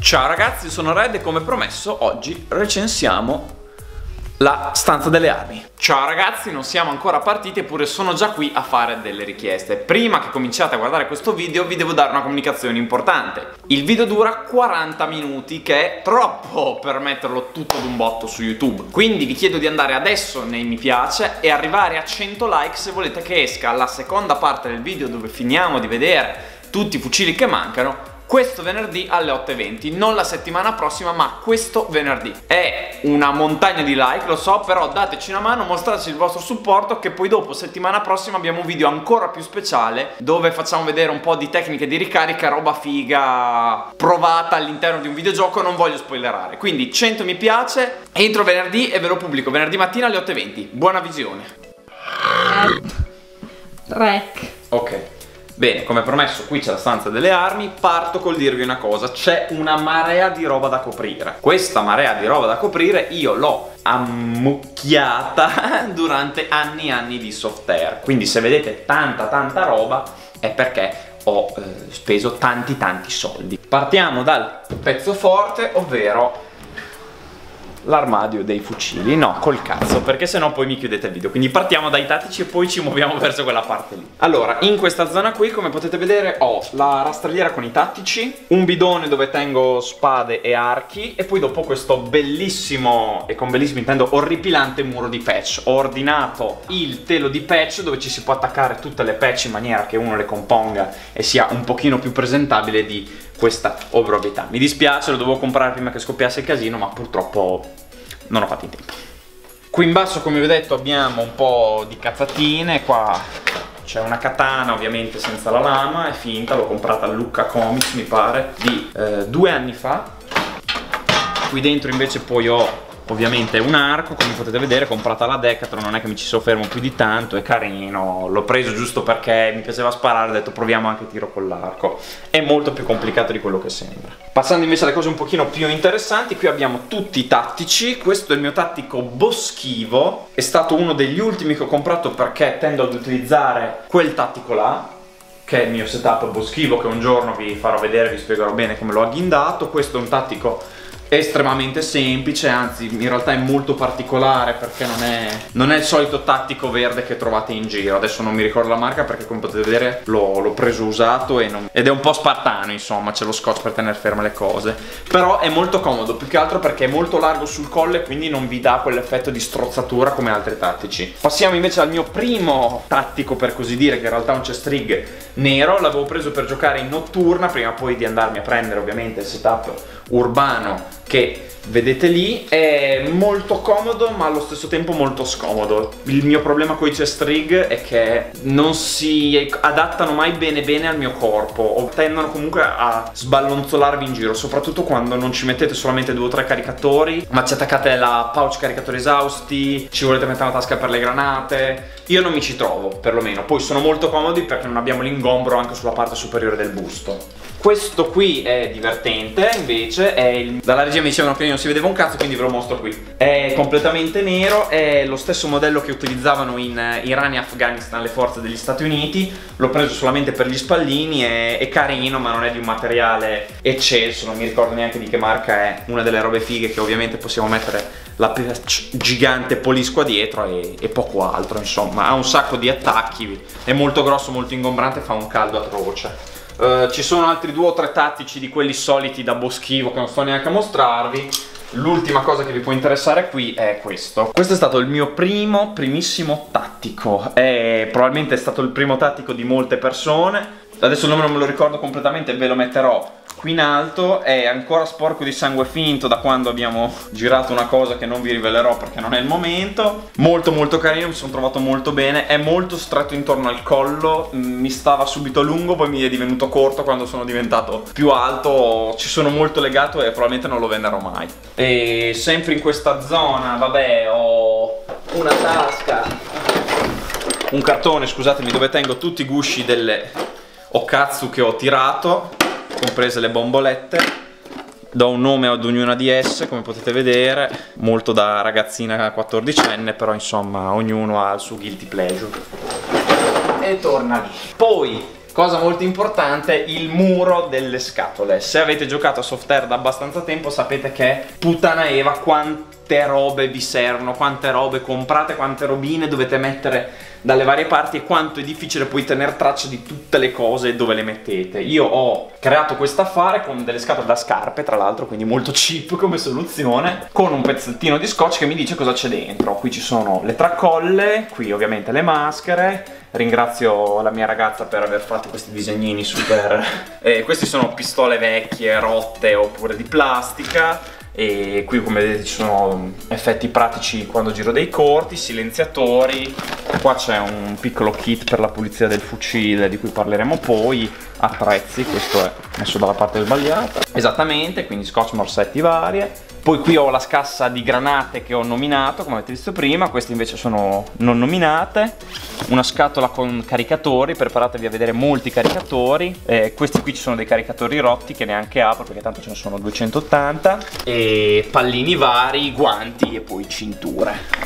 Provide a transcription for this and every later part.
Ciao ragazzi, sono Red e come promesso oggi recensiamo la stanza delle armi. Ciao ragazzi, non siamo ancora partiti eppure sono già qui a fare delle richieste. Prima che cominciate a guardare questo video vi devo dare una comunicazione importante. Il video dura 40 minuti, che è troppo per metterlo tutto d'un botto su YouTube. Quindi vi chiedo di andare adesso nei mi piace e arrivare a 100 like se volete che esca la seconda parte del video dove finiamo di vedere tutti i fucili che mancano questo venerdì alle 8:20, non la settimana prossima ma questo venerdì. È una montagna di like, lo so, però dateci una mano, mostrateci il vostro supporto che poi dopo settimana prossima abbiamo un video ancora più speciale dove facciamo vedere un po' di tecniche di ricarica, roba figa provata all'interno di un videogioco, non voglio spoilerare. Quindi 100 mi piace, entro venerdì e ve lo pubblico venerdì mattina alle 8:20. Buona visione. Rec. Ok. Bene, come promesso qui c'è la stanza delle armi, parto col dirvi una cosa, c'è una marea di roba da coprire. Questa marea di roba da coprire io l'ho ammucchiata durante anni e anni di soft air, quindi se vedete tanta roba è perché ho speso tanti soldi. Partiamo dal pezzo forte, ovvero l'armadio dei fucili. No, col cazzo, perché sennò poi mi chiudete il video. Quindi partiamo dai tattici e poi ci muoviamo verso quella parte lì. Allora, in questa zona qui, come potete vedere, ho la rastrelliera con i tattici, un bidone dove tengo spade e archi e poi dopo questo bellissimo, e con bellissimo intendo orripilante muro di patch. Ho ordinato il telo di patch dove ci si può attaccare tutte le patch in maniera che uno le componga e sia un pochino più presentabile di questa obrobrietà. Mi dispiace, lo dovevo comprare prima che scoppiasse il casino, ma purtroppo non ho fatto in tempo. Qui in basso, come vi ho detto, abbiamo un po' di cazzatine. Qua c'è una katana, ovviamente senza la lama, è finta, l'ho comprata a Lucca Comics, mi pare, di 2 anni fa. Qui dentro invece poi ho ovviamente un arco, come potete vedere, comprata alla Decathlon, non è che mi ci soffermo più di tanto, è carino, l'ho preso giusto perché mi piaceva sparare, ho detto proviamo anche tiro con l'arco. È molto più complicato di quello che sembra. Passando invece alle cose un pochino più interessanti, qui abbiamo tutti i tattici. Questo è il mio tattico boschivo, è stato uno degli ultimi che ho comprato perché tendo ad utilizzare quel tattico là, che è il mio setup boschivo, che un giorno vi farò vedere, vi spiegherò bene come l'ho agghindato. Questo è un tattico estremamente semplice, anzi in realtà è molto particolare perché non è il solito tattico verde che trovate in giro. Adesso non mi ricordo la marca perché come potete vedere l'ho preso usato ed è un po' spartano, insomma, c'è lo scotch per tenere ferme le cose, però è molto comodo, più che altro perché è molto largo sul collo e quindi non vi dà quell'effetto di strozzatura come altri tattici. Passiamo invece al mio primo tattico, per così dire, che in realtà è un chest rig nero. L'avevo preso per giocare in notturna prima poi di andarmi a prendere ovviamente il setup urbano che vedete lì. È molto comodo ma allo stesso tempo molto scomodo. Il mio problema con i chest rig è che non si adattano mai bene al mio corpo, o tendono comunque a sballonzolarvi in giro, soprattutto quando non ci mettete solamente 2 o 3 caricatori ma ci attaccate la pouch caricatori esausti, ci volete mettere una tasca per le granate. Io non mi ci trovo, perlomeno. Poi sono molto comodi perché non abbiamo l'ingombro anche sulla parte superiore del busto. Questo qui è divertente, invece dalla regia mi dicevano che non si vedeva un cazzo, quindi ve lo mostro qui. È completamente nero, è lo stesso modello che utilizzavano in Iran e Afghanistan le forze degli Stati Uniti. L'ho preso solamente per gli spallini, è carino ma non è di un materiale eccelso, non mi ricordo neanche di che marca è. Una delle robe fighe che ovviamente possiamo mettere la patch gigante Polisqua dietro e poco altro, insomma. Ha un sacco di attacchi, è molto grosso, molto ingombrante, fa un caldo atroce. Ci sono altri 2 o 3 tattici di quelli soliti da boschivo che non sto neanche a mostrarvi. L'ultima cosa che vi può interessare qui è questo. Questo è stato il mio primissimo tattico. Probabilmente è stato il primo tattico di molte persone. Adesso il nome non me lo ricordo completamente, ve lo metterò qui in alto. È ancora sporco di sangue finto da quando abbiamo girato una cosa che non vi rivelerò perché non è il momento. Molto carino, mi sono trovato molto bene. È molto stretto intorno al collo, mi stava subito lungo, poi mi è divenuto corto quando sono diventato più alto. Ci sono molto legato e probabilmente non lo venderò mai. E sempre in questa zona, vabbè, ho una tasca, un cartone, scusatemi, dove tengo tutti i gusci delle Okatsu che ho tirato, comprese le bombolette. Do un nome ad ognuna di esse, come potete vedere, molto da ragazzina 14enne, però insomma ognuno ha il suo guilty pleasure. E torna lì. Poi cosa molto importante, il muro delle scatole. Se avete giocato a Softair da abbastanza tempo sapete che puttana Eva quante robe vi servono, quante robe comprate, quante robine dovete mettere dalle varie parti e quanto è difficile poi tenere traccia di tutte le cose dove le mettete. Io ho creato questo affare con delle scatole da scarpe, tra l'altro, quindi molto cheap come soluzione, con un pezzettino di scotch che mi dice cosa c'è dentro. Qui ci sono le tracolle, qui ovviamente le maschere. Ringrazio la mia ragazza per aver fatto questi disegnini super questi sono pistole vecchie, rotte oppure di plastica. E qui come vedete ci sono effetti pratici quando giro dei corti, silenziatori. Qua c'è un piccolo kit per la pulizia del fucile di cui parleremo poi. Attrezzi, questo è messo dalla parte sbagliata. Esattamente, quindi scotch, morsetti varie. Poi qui ho la scassa di granate che ho nominato, come avete visto prima. Queste invece sono non nominate. Una scatola con caricatori, preparatevi a vedere molti caricatori. Questi qui ci sono dei caricatori rotti che neanche apro perché tanto ce ne sono 280. E pallini vari, guanti e poi cinture.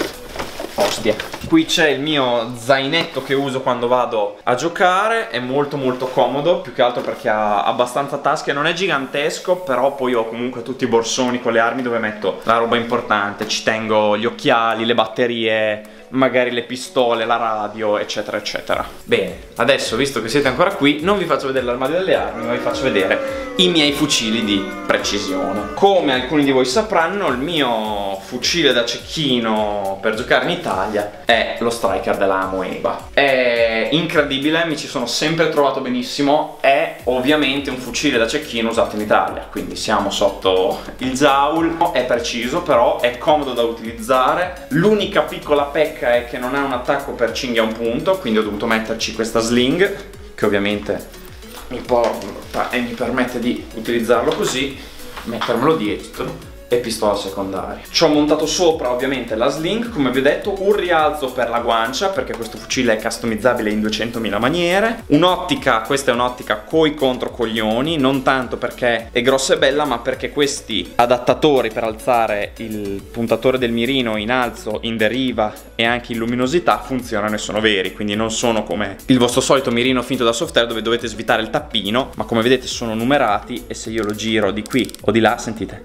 Ostia. Qui c'è il mio zainetto che uso quando vado a giocare, è molto molto comodo, più che altro perché ha abbastanza tasche, non è gigantesco, però poi ho comunque tutti i borsoni con le armi dove metto la roba importante, ci tengo gli occhiali, le batterie, magari le pistole, la radio, eccetera eccetera. Bene, adesso visto che siete ancora qui, non vi faccio vedere l'armadio delle armi, ma vi faccio vedere i miei fucili di precisione. Come alcuni di voi sapranno, il mio fucile da cecchino per giocare in Italia è lo striker della Amoeba. È incredibile, mi ci sono sempre trovato benissimo. È ovviamente un fucile da cecchino usato in Italia, quindi siamo sotto il Jaul. È preciso, però è comodo da utilizzare. L'unica piccola pecca è che non ha un attacco per cinghia a un punto, quindi ho dovuto metterci questa sling che ovviamente mi porta e mi permette di utilizzarlo così, mettermelo dietro e pistola secondaria. Ci ho montato sopra ovviamente la sling, come vi ho detto, un rialzo per la guancia perché questo fucile è customizzabile in 200.000 maniere, un'ottica, questa è un'ottica coi controcoglioni, non tanto perché è grossa e bella ma perché questi adattatori per alzare il puntatore del mirino in alzo, in deriva e anche in luminosità funzionano e sono veri, quindi non sono come il vostro solito mirino finto da Softair dove dovete svitare il tappino, ma come vedete sono numerati e se io lo giro di qui o di là, sentite,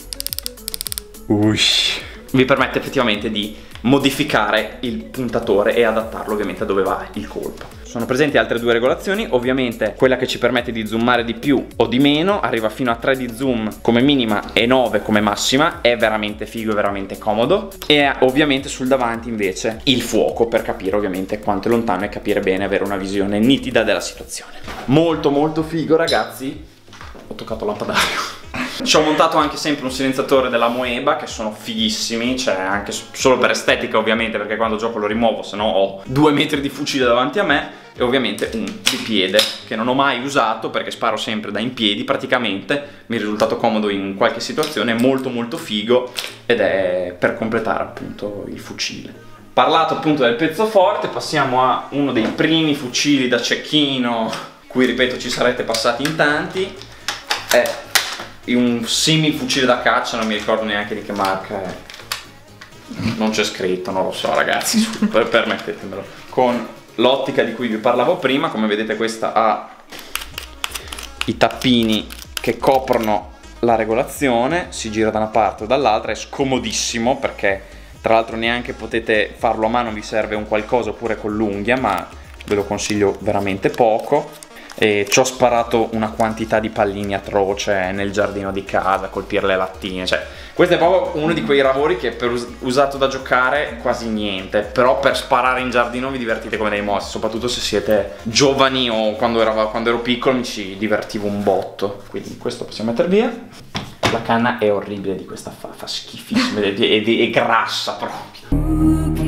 vi permette effettivamente di modificare il puntatore e adattarlo ovviamente a dove va il colpo. Sono presenti altre due regolazioni, ovviamente quella che ci permette di zoomare di più o di meno, arriva fino a 3 di zoom come minima e 9 come massima, è veramente figo e veramente comodo. E ovviamente sul davanti invece il fuoco per capire ovviamente quanto è lontano e capire bene, avere una visione nitida della situazione. Molto molto figo ragazzi, ho toccato il lampadario. Ci ho montato anche sempre un silenziatore della Amoeba che sono fighissimi, cioè anche solo per estetica ovviamente perché quando gioco lo rimuovo, se no ho 2 metri di fucile davanti a me, e ovviamente un di piede che non ho mai usato perché sparo sempre da in piedi praticamente, mi è risultato comodo in qualche situazione, è molto molto figo ed è per completare appunto il fucile. Parlato appunto del pezzo forte, passiamo a uno dei primi fucili da cecchino, cui ripeto ci sarete passati in tanti, è un simil fucile da caccia, non mi ricordo neanche di che marca è, non c'è scritto, non lo so ragazzi, permettetemelo, con l'ottica di cui vi parlavo prima. Come vedete questa ha i tappini che coprono la regolazione, si gira da una parte o dall'altra, è scomodissimo perché tra l'altro neanche potete farlo a mano, vi serve un qualcosa oppure con l'unghia, ma ve lo consiglio veramente poco. E ci ho sparato una quantità di pallini atroce nel giardino di casa, colpire le lattine, cioè questo è proprio uno di quei lavori che per usato da giocare quasi niente, però per sparare in giardino vi divertite come dei mossi, soprattutto se siete giovani o quando ero piccolo mi ci divertivo un botto, quindi questo possiamo mettere via. La canna è orribile di questa fa schifissima, è grassa proprio.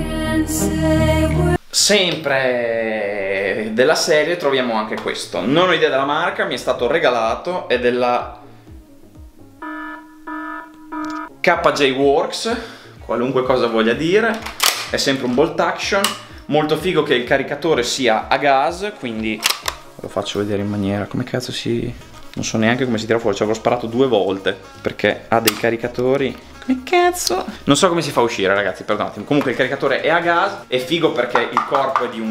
Sempre della serie troviamo anche questo, non ho idea della marca, mi è stato regalato, è della KJ Works, qualunque cosa voglia dire, è sempre un bolt action, molto figo che il caricatore sia a gas, quindi lo faccio vedere in maniera, come cazzo si... non so neanche come si tira fuori, ci avrò sparato 2 volte, perché ha dei caricatori Che cazzo? Non so come si fa a uscire, ragazzi, perdonatemi. Comunque il caricatore è a gas, è figo perché il corpo è di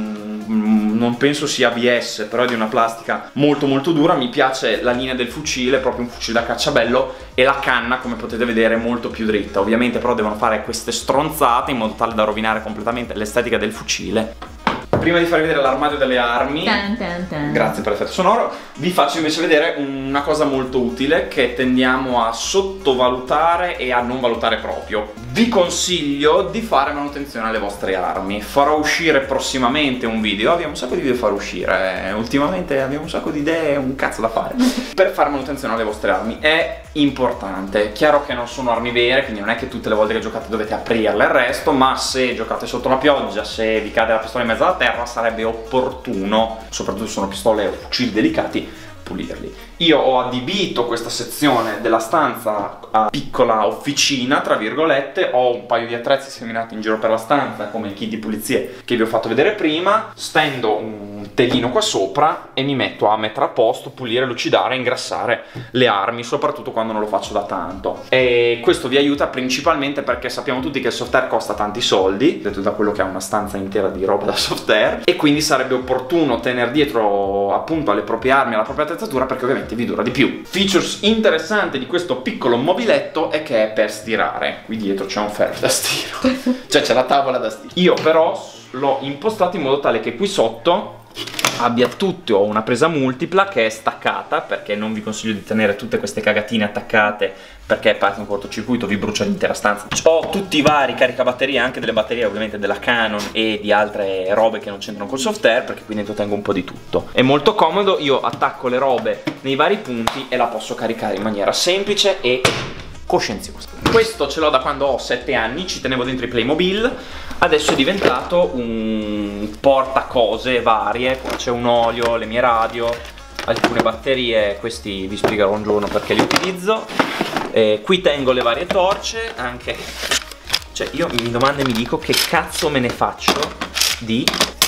non penso sia ABS, però è di una plastica molto molto dura. Mi piace la linea del fucile, proprio un fucile da cacciabello, e la canna, come potete vedere, è molto più dritta. Ovviamente però devono fare queste stronzate in modo tale da rovinare completamente l'estetica del fucile. Prima di farvi vedere l'armadio delle armi, grazie per l'effetto sonoro, vi faccio invece vedere una cosa molto utile che tendiamo a sottovalutare e a non valutare proprio. Vi consiglio di fare manutenzione alle vostre armi. Farò uscire prossimamente un video, abbiamo un sacco di video da far uscire, ultimamente abbiamo un sacco di idee, un cazzo da fare. Per fare manutenzione alle vostre armi è importante. Chiaro che non sono armi vere, quindi non è che tutte le volte che giocate dovete aprirle e il resto, ma se giocate sotto la pioggia, se vi cade la pistola in mezzo alla terra, sarebbe opportuno, soprattutto se sono pistole o fucili delicati, pulirli. Io ho adibito questa sezione della stanza a piccola officina, tra virgolette. Ho un paio di attrezzi seminati in giro per la stanza, come il kit di pulizie che vi ho fatto vedere prima. Stendo un telino qua sopra e mi metto a mettere a posto, pulire, lucidare, ingrassare le armi, soprattutto quando non lo faccio da tanto. E questo vi aiuta principalmente perché sappiamo tutti che il soft air costa tanti soldi, detto da quello che ha una stanza intera di roba da soft air, e quindi sarebbe opportuno tenere dietro appunto alle proprie armi, alla propria attrezzatura, perché ovviamente vi dura di più. Features interessante di questo piccolo mobiletto è che è per stirare. Qui dietro c'è un ferro da stiro, cioè c'è la tavola da stiro. Io però l'ho impostato in modo tale che qui sotto abbia tutto, ho una presa multipla che è staccata, perché non vi consiglio di tenere tutte queste cagatine attaccate, perché parte un cortocircuito, vi brucia l'intera stanza. Ho tutti i vari caricabatterie, anche delle batterie ovviamente della Canon e di altre robe che non c'entrano col soft air, perché qui dentro tengo un po' di tutto. È molto comodo, io attacco le robe nei vari punti e la posso caricare in maniera semplice e coscienziosa. Questo ce l'ho da quando ho 7 anni, ci tenevo dentro i Playmobil. Adesso è diventato un portacose varie. Qua c'è un olio, le mie radio, alcune batterie, questi vi spiegherò un giorno perché li utilizzo. Qui tengo le varie torce, anche, cioè io mi domando e mi dico che cazzo me ne faccio di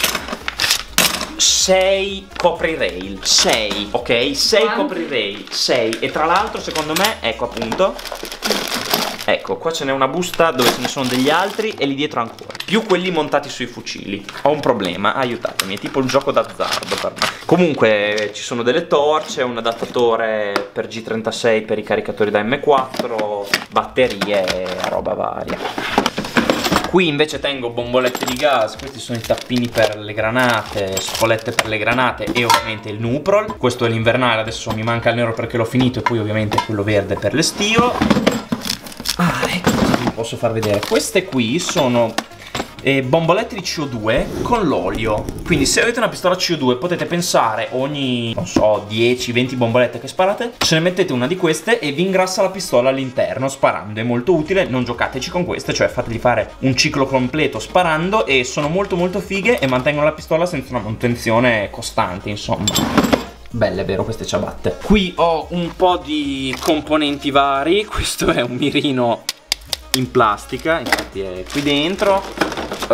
6 coprirail, 6, ok? 6 coprirail, 6, e tra l'altro secondo me, ecco appunto, ecco qua ce n'è una busta dove ce ne sono degli altri e lì dietro ancora, più quelli montati sui fucili. Ho un problema, aiutatemi, è tipo il gioco d'azzardo per me. Comunque ci sono delle torce, un adattatore per G36 per i caricatori da M4, batterie e roba varia. Qui invece tengo bombolette di gas, questi sono i tappini per le granate, spolette per le granate e ovviamente il Nuprol. Questo è l'invernale, adesso mi manca il nero perché l'ho finito, e poi ovviamente quello verde per l'estivo. Ecco, vi posso far vedere. Queste qui sono bombolette di CO2 con l'olio. Quindi se avete una pistola CO2 potete pensare ogni, non so, 10-20 bombolette che sparate, ce ne mettete una di queste e vi ingrassa la pistola all'interno sparando. È molto utile, non giocateci con queste, cioè fategli fare un ciclo completo sparando, e sono molto molto fighe e mantengono la pistola senza una manutenzione costante, insomma. Belle, vero, queste ciabatte. Qui ho un po' di componenti vari. Questo è un mirino in plastica, infatti è qui dentro.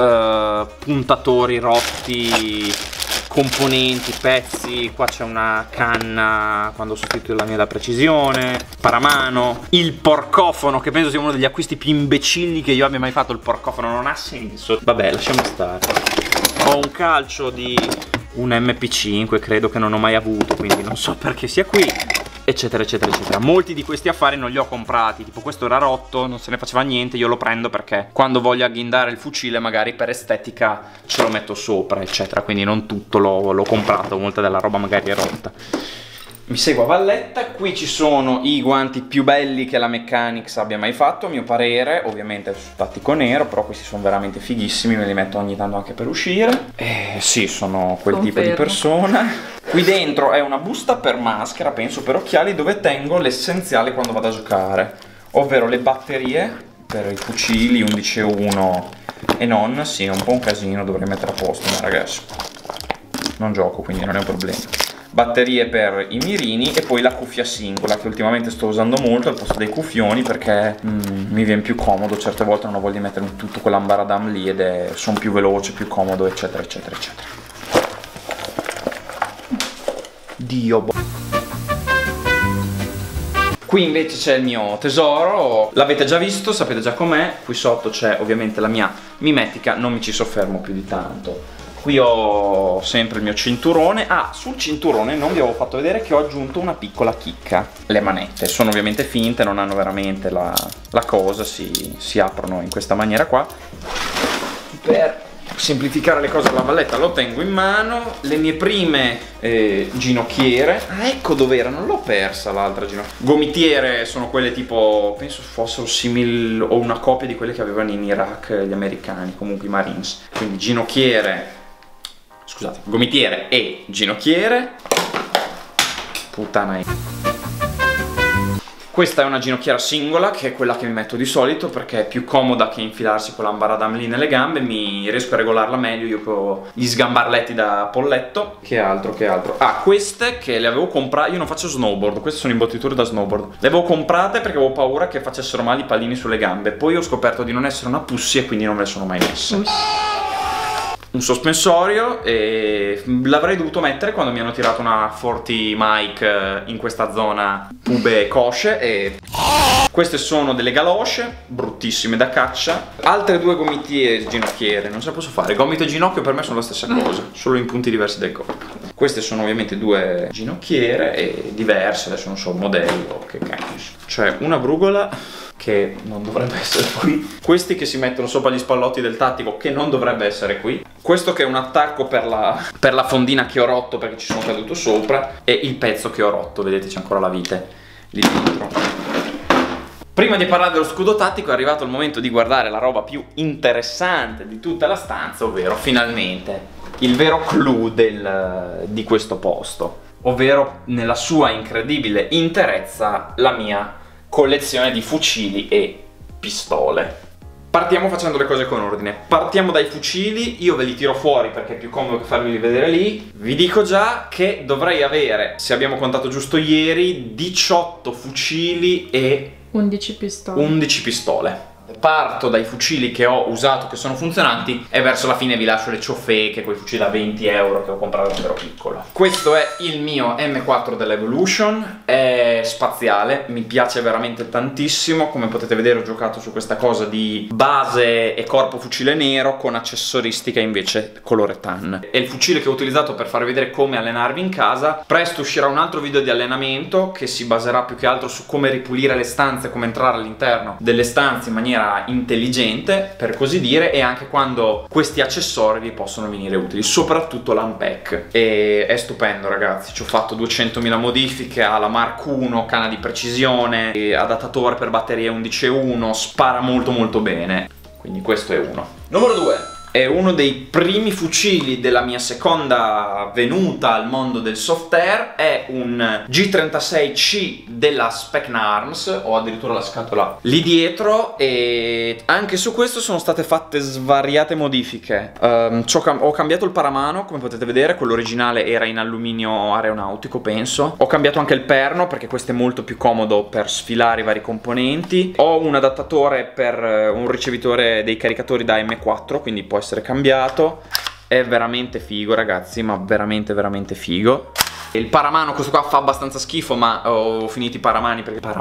Puntatori rotti, componenti, pezzi. Qua c'è una canna quando ho sostituito la mia da precisione, paramano, il porcofono, che penso sia uno degli acquisti più imbecilli che io abbia mai fatto. Il porcofono non ha senso, vabbè, lasciamo stare. Ho un calcio di un MP5, credo, che non ho mai avuto, quindi non so perché sia qui, eccetera eccetera eccetera. Molti di questi affari non li ho comprati, tipo questo era rotto, non se ne faceva niente, io lo prendo perché quando voglio agghindare il fucile magari per estetica ce lo metto sopra, eccetera, quindi non tutto l'ho comprato, molta della roba magari è rotta. Mi seguo a valletta. Qui ci sono i guanti più belli che la Mechanics abbia mai fatto, a mio parere, ovviamente fatti con nero, però questi sono veramente fighissimi, me li metto ogni tanto anche per uscire. Sì, sono quel tipo di persona. Qui dentro è una busta per maschera, penso per occhiali, dove tengo l'essenziale quando vado a giocare, ovvero le batterie per i fucili 11.1 e non. Sì, è un po' un casino, dovrei mettere a posto, ma ragazzi, non gioco, quindi non è un problema. Batterie per i mirini e poi la cuffia singola, che ultimamente sto usando molto al posto dei cuffioni, perché mi viene più comodo. Certe volte non ho voglia di mettere tutto quell'ambaradam lì ed sono più veloce, più comodo, eccetera eccetera eccetera. Dio. Qui invece c'è il mio tesoro, l'avete già visto, sapete già com'è. Qui sotto c'è ovviamente la mia mimetica, non mi ci soffermo più di tanto. Qui ho sempre il mio cinturone. Ah, sul cinturone non vi avevo fatto vedere che ho aggiunto una piccola chicca. Le manette sono ovviamente finte, non hanno veramente la cosa, si aprono in questa maniera qua. Per semplificare le cose alla valletta lo tengo in mano. Le mie prime ginocchiere. Ah, ecco dove era, non l'ho persa l'altra ginocchiera. Gomitiere sono quelle tipo, penso fossero simili o una copia di quelle che avevano in Iraq gli americani, comunque i Marines. Quindi ginocchiere, scusate, gomitiere e ginocchiere. Puttana. Questa è una ginocchiera singola, che è quella che mi metto di solito perché è più comoda che infilarsi con l'ambaradam lì nelle gambe. Mi riesco a regolarla meglio io con gli sgambarletti da polletto. Che altro, che altro. Ah, queste che le avevo comprate. Io non faccio snowboard, queste sono imbottiture da snowboard. Le avevo comprate perché avevo paura che facessero male i pallini sulle gambe. Poi ho scoperto di non essere una pussy e quindi non me le sono mai messe. Un sospensorio, e l'avrei dovuto mettere quando mi hanno tirato una 40 mic in questa zona pube cosce. E queste sono delle galosce bruttissime da caccia. Altre due gomitiere ginocchiere, non ce la posso fare. Gomito e ginocchio per me sono la stessa cosa, solo in punti diversi del corpo. Queste sono ovviamente due ginocchiere e diverse, adesso non so il modello, che cazzo. C'è una brugola che non dovrebbe essere qui. Questi che si mettono sopra gli spallotti del tattico, che non dovrebbe essere qui. Questo che è un attacco per la fondina che ho rotto perché ci sono caduto sopra. E il pezzo che ho rotto, vedete c'è ancora la vite lì dentro. Prima di parlare dello scudo tattico è arrivato il momento di guardare la roba più interessante di tutta la stanza, ovvero finalmente il vero clou di questo posto, ovvero nella sua incredibile interezza la mia collezione di fucili e pistole. Partiamo facendo le cose con ordine. Partiamo dai fucili, io ve li tiro fuori perché è più comodo che farveli vedere lì. Vi dico già che dovrei avere, se abbiamo contato giusto ieri, 18 fucili e 11 pistole. 11 pistole. Parto dai fucili che ho usato, che sono funzionanti, e verso la fine vi lascio le ciofeche, quei fucili da 20 euro che ho comprato quando ero piccolo. Questo è il mio M4 dell'Evolution, è spaziale, mi piace veramente tantissimo. Come potete vedere ho giocato su questa cosa di base e corpo fucile nero con accessoristica invece colore tan. È il fucile che ho utilizzato per farvi vedere come allenarvi in casa. Presto uscirà un altro video di allenamento che si baserà più che altro su come ripulire le stanze, come entrare all'interno delle stanze in maniera intelligente, per così dire, e anche quando questi accessori vi possono venire utili, soprattutto l'unpack. E è stupendo, ragazzi. Ci ho fatto 200.000 modifiche alla Mark 1, canna di precisione, adattatore per batterie 11.1, spara molto molto bene. Quindi questo è uno. Numero 2. È uno dei primi fucili della mia seconda venuta al mondo del soft air. È un G36C della Specn Arms. Ho addirittura la scatola lì dietro. E anche su questo sono state fatte svariate modifiche. Ho cambiato il paramano, come potete vedere. Quello originale era in alluminio aeronautico, penso. Ho cambiato anche il perno perché questo è molto più comodo per sfilare i vari componenti. Ho un adattatore per un ricevitore dei caricatori da M4, quindi può essere cambiato. È veramente figo, ragazzi, ma veramente veramente figo. Il paramano, questo qua fa abbastanza schifo, ma ho finito i paramano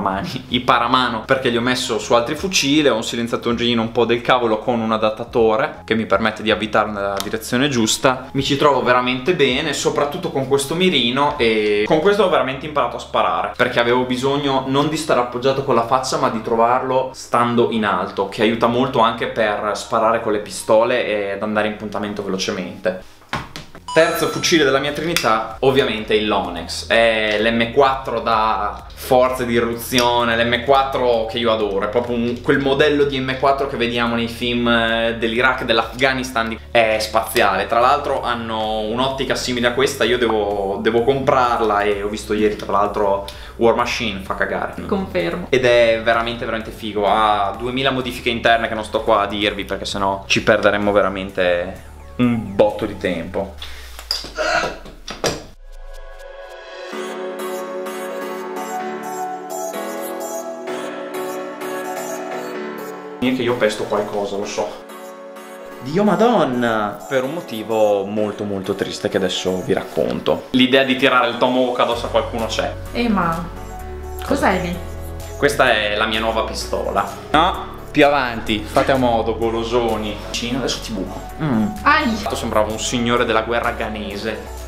perché li ho messo su altri fucili. Ho un silenziatorino un po' del cavolo con un adattatore che mi permette di avvitare nella direzione giusta. Mi ci trovo veramente bene, soprattutto con questo mirino, e con questo ho veramente imparato a sparare perché avevo bisogno non di stare appoggiato con la faccia, ma di trovarlo stando in alto, che aiuta molto anche per sparare con le pistole e ad andare in puntamento velocemente. Terzo fucile della mia trinità, ovviamente il Lonex. È l'M4 da forza di irruzione, l'M4 che io adoro. È proprio quel modello di M4 che vediamo nei film dell'Iraq e dell'Afghanistan. È spaziale. Tra l'altro hanno un'ottica simile a questa. Io devo comprarla, e ho visto ieri tra l'altro War Machine, fa cagare. Confermo. Ed è veramente veramente figo. Ha 2000 modifiche interne che non sto qua a dirvi perché sennò ci perderemmo veramente un botto di tempo. Che io pesto qualcosa, lo so. Dio madonna! Per un motivo molto molto triste che adesso vi racconto. L'idea di tirare il tomahawk addosso a qualcuno c'è. Ma cos'è lì? Questa è la mia nuova pistola. No, più avanti, fate a modo, golosoni. Adesso ti buco. Ai. Sembrava un signore della guerra ghanese.